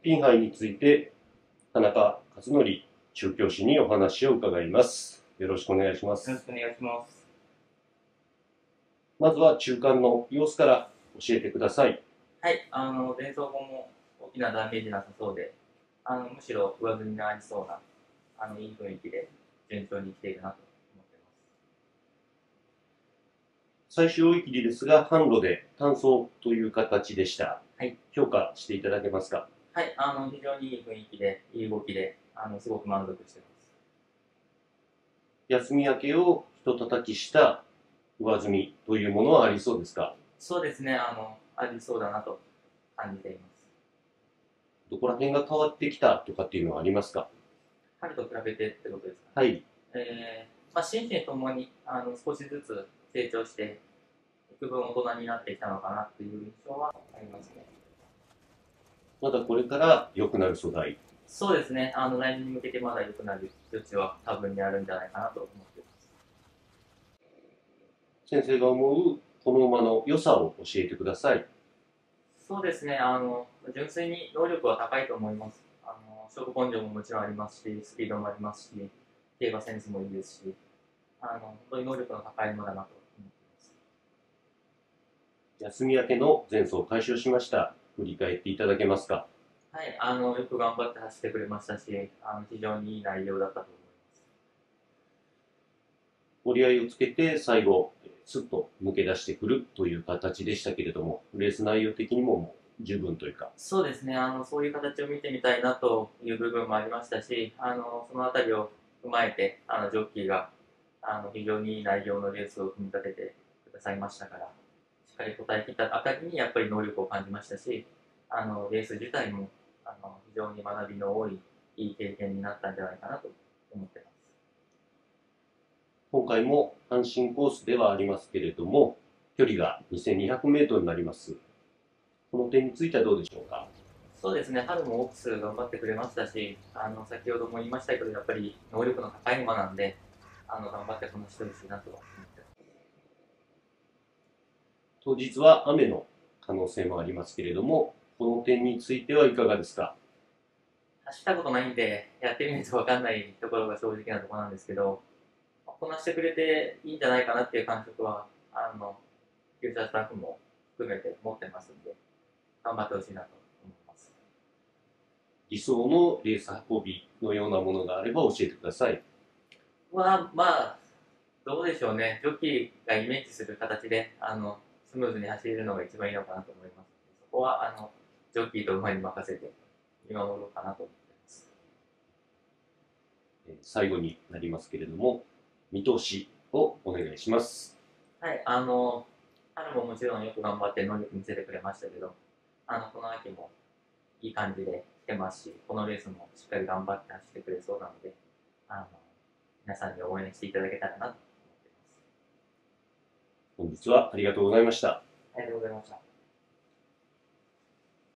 ピンハイについて田中勝則中教師にお話を伺います。よろしくお願いします。 よろしくお願いします。 まずは中間の様子から教えてください。 はい、前走後も大きなダメージなさそうで、むしろ上積みのありそうな、いい雰囲気で順調に来ているなと思って最終追い切りですが、販路で単走という形でした。 はい、 評価していただけますか？ ます。はい、非常にいい雰囲気で、いい動きで、すごく満足しています。 休み明けをひと叩きした上積みというものはありそうですか？ そうですね、ありそうだなと感じています。 どこら辺が変わってきたとかっていうのはありますか？ 春と比べてってことですか？ はい。 心身ともに少しずつ成長して、幾分大人になってきたのかなっていう印象はありますね。 まだこれから良くなる素材。 そうですね、来年に向けてまだ良くなる余地は多分にあるんじゃないかなと思っています。 先生が思うこの馬の良さを教えてください。 そうですね、純粋に能力は高いと思います。勝負根性ももちろんありますし、スピードもありますし、競馬センスもいいですし、本当に能力の高い馬だなと思っています。 休み明けの前走解消しました。振り返っていただけますか？ はい、よく頑張って走ってくれましたし、非常にいい内容だったと思います。 折り合いをつけて最後、スッと抜け出してくるという形でしたけれども、レース内容的にももう十分というか。 そうですね、そういう形を見てみたいなという部分もありましたし、そのあたりを踏まえて、ジョッキーが非常にいい内容のレースを組み立ててくださいましたから、しっかり答え切ったあたりにやっぱり能力を感じましたし、レース自体も非常に学びの多い、いい経験になったんじゃないかなと思ってます。 今回も阪神コースではありますけれども、距離が2200メートルになります。この点についてはどうでしょうか？ そうですね、春もオークス頑張ってくれましたし、先ほども言いましたけど、やっぱり能力の高い馬なんで、頑張ってこなしてほしいなと思ってます。 当日は雨の可能性もありますけれども、この点についてはいかがですか？ 走ったことないんで、やってみないと分かんないところが正直なところなんですけど、こなしてくれていいんじゃないかなっていう感触は、旧車スタッフも含めて持ってますんで、頑張ってほしいなと思います。 理想のレース運びのようなものがあれば教えてください。 まあ、どうでしょうね、ジョッキーがイメージする形で、スムーズに走れるのが一番いいのかなと思います。そこは、ジョッキーと馬に任せて見守ろうかなと思っています。 最後になりますけれども、見通しをお願いします。 はい、春ももちろんよく頑張って能力見せてくれましたけど、この秋もいい感じで来てますし、このレースもしっかり頑張って走ってくれそうなので、あの皆さんに応援していただけたらなと思っています。 本日はありがとうございました。 ありがとうございました。